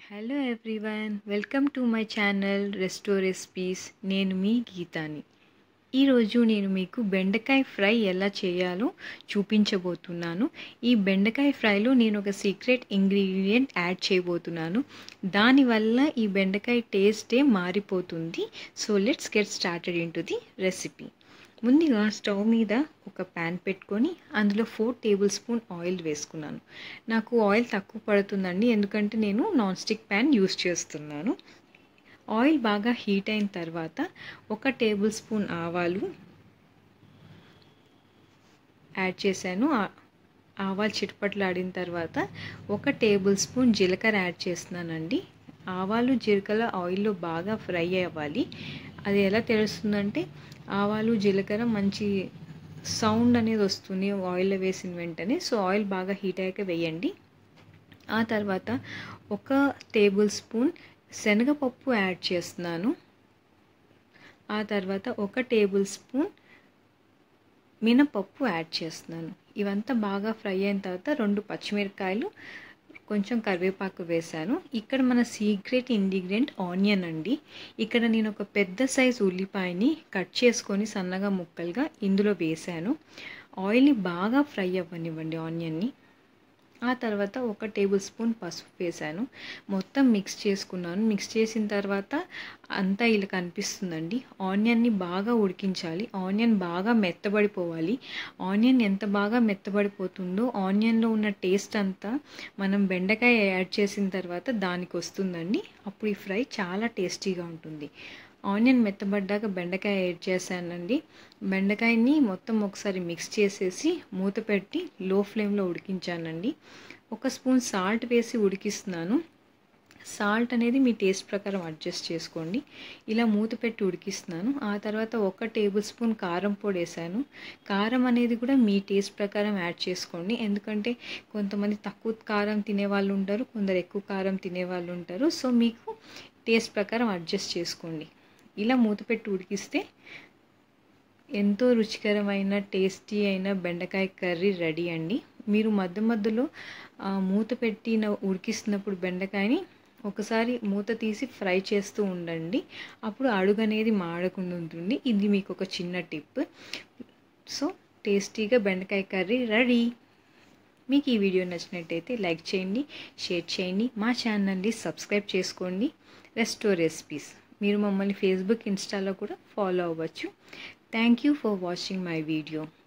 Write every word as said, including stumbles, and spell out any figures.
Hello everyone, welcome to my channel Resto Recipes. నేను మీ గీతాని. ఈరోజు నేను మీకు బెండకాయ ఫ్రై ఎలా చేయాలో చూపించబోతున్నాను. ఈ బెండకాయ ఫ్రైలో నేను ఒక సీక్రెట్ ఇంగ్రీడియంట్ యాడ్ చేయబోతున్నాను. దానివల్ల ఈ బెండకాయ టేస్టే మారిపోతుంది. So let's get started into the recipe. ముందుగా స్టవ్ మీద ఒక ప్యాన్ పెట్టుకొని అందులో ఫోర్ టేబుల్ స్పూన్ ఆయిల్ వేసుకున్నాను. నాకు ఆయిల్ తక్కువ పడుతుందండి, ఎందుకంటే నేను నాన్ స్టిక్ ప్యాన్ యూస్ చేస్తున్నాను. ఆయిల్ బాగా హీట్ అయిన తర్వాత ఒక టేబుల్ స్పూన్ ఆవాలు యాడ్ చేశాను. ఆవాలు చిటపట్లాడిన తర్వాత ఒక టేబుల్ స్పూన్ జీలకర్ర యాడ్ చేస్తున్నానండి. ఆవాలు జీలకర్ర ఆయిల్లో బాగా ఫ్రై అవ్వాలి. అది ఎలా తెలుస్తుందంటే ఆవాలు జీలకర్ర మంచి సౌండ్ అనేది వస్తుంది ఆయిల్లో వేసిన వెంటనే. సో ఆయిల్ బాగా హీట్ అయ్యాక వేయండి. ఆ తర్వాత ఒక టేబుల్ స్పూన్ శనగపప్పు యాడ్ చేస్తున్నాను. ఆ తర్వాత ఒక టేబుల్ స్పూన్ మినపప్పు యాడ్ చేస్తున్నాను. ఇవంతా బాగా ఫ్రై అయిన తర్వాత రెండు పచ్చిమిరపకాయలు, కొంచెం కరివేపాకు వేశాను. ఇక్కడ మన సీక్రెట్ ఇంగ్రీడియంట్ ఆనియన్ అండి. ఇక్కడ నేను ఒక పెద్ద సైజు ఉల్లిపాయని కట్ చేసుకొని సన్నగా ముక్కలుగా ఇందులో వేశాను. ఆయిల్ని బాగా ఫ్రై అవ్వనివ్వండి ఆనియన్ని. ఆ తర్వాత ఒక టేబుల్ స్పూన్ పసుపు వేశాను. మొత్తం మిక్స్ చేసుకున్నాను. మిక్స్ చేసిన తర్వాత అంతా ఇలా కనిపిస్తుందండి. ఆనియన్ని బాగా ఉడికించాలి. ఆనియన్ బాగా మెత్తబడిపోవాలి. ఆనియన్ ఎంత బాగా మెత్తబడిపోతుందో ఆనియన్లో ఉన్న టేస్ట్ అంతా మనం బెండకాయ యాడ్ చేసిన తర్వాత దానికి వస్తుందండి. అప్పుడు ఈ ఫ్రై చాలా టేస్టీగా ఉంటుంది. ఆనియన్ మెత్తబడ్డాక బెండకాయ యాడ్ చేశానండి. బెండకాయని మొత్తం ఒకసారి మిక్స్ చేసేసి మూత పెట్టి లో ఫ్లేమ్లో ఉడికించానండి. ఒక స్పూన్ సాల్ట్ వేసి ఉడికిస్తున్నాను. సాల్ట్ అనేది మీ టేస్ట్ ప్రకారం అడ్జస్ట్ చేసుకోండి. ఇలా మూత పెట్టి ఉడికిస్తున్నాను. ఆ తర్వాత ఒక టేబుల్ స్పూన్ కారం పొడి వేసాను. కారం అనేది కూడా మీ టేస్ట్ ప్రకారం యాడ్ చేసుకోండి. ఎందుకంటే కొంతమంది తక్కువ కారం తినేవాళ్ళు ఉంటారు, కొందరు ఎక్కువ కారం తినేవాళ్ళు ఉంటారు. సో మీకు టేస్ట్ ప్రకారం అడ్జస్ట్ చేసుకోండి. ఇలా మూత పెట్టి ఉడికిస్తే ఎంతో రుచికరమైన టేస్టీ అయిన బెండకాయ కర్రీ రెడీ అండి. మీరు మధ్య మధ్యలో మూత పెట్టి ఉడికిస్తున్నప్పుడు బెండకాయని ఒకసారి మూత తీసి ఫ్రై చేస్తూ ఉండండి. అప్పుడు అడుగు అనేది మాడకుండా ఉంటుంది. ఇది మీకు ఒక చిన్న టిప్. సో టేస్టీగా బెండకాయ కర్రీ రెడీ. మీకు ఈ వీడియో నచ్చినట్టయితే లైక్ చేయండి, షేర్ చేయండి, మా ఛానల్ని సబ్స్క్రైబ్ చేసుకోండి. Resto Recipes. మీరు మమ్మల్ని ఫేస్బుక్, ఇన్స్టాలో కూడా ఫాలో అవ్వచ్చు. Thank you for watching my video.